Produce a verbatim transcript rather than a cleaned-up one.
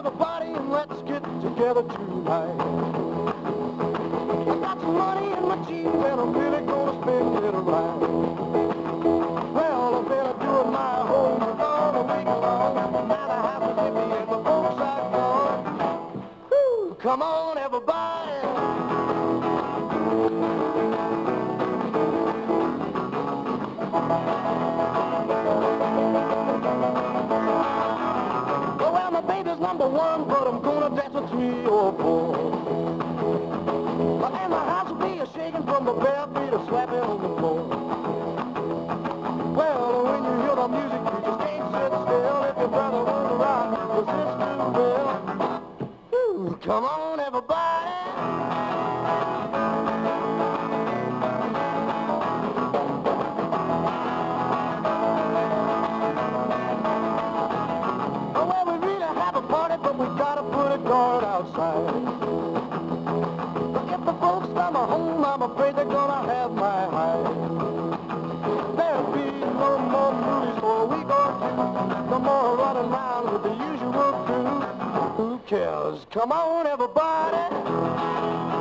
everybody, and let's get together tonight. I got some money in my jeans, and I'm really gonna spend it right. Well, I've been doing my home all the week long. Now the house is empty and the folks are gone. Woo, come on, everybody. Well, my baby's number one, but I'm gonna dance with three or four. And the house will be a-shaking from the bare feet of slapping on the floor. Well, when you hear the music, you just can't sit still. If your brother wants to rock, your sister will. Ooh, come on, everybody. Oh, well, we really have a party, but we gotta put a guard outside. If the folks come home, I'm afraid they're gonna have my hide. There'll be no more movies for a week or two. No more running around with the usual crew. Who cares? Come on, everybody.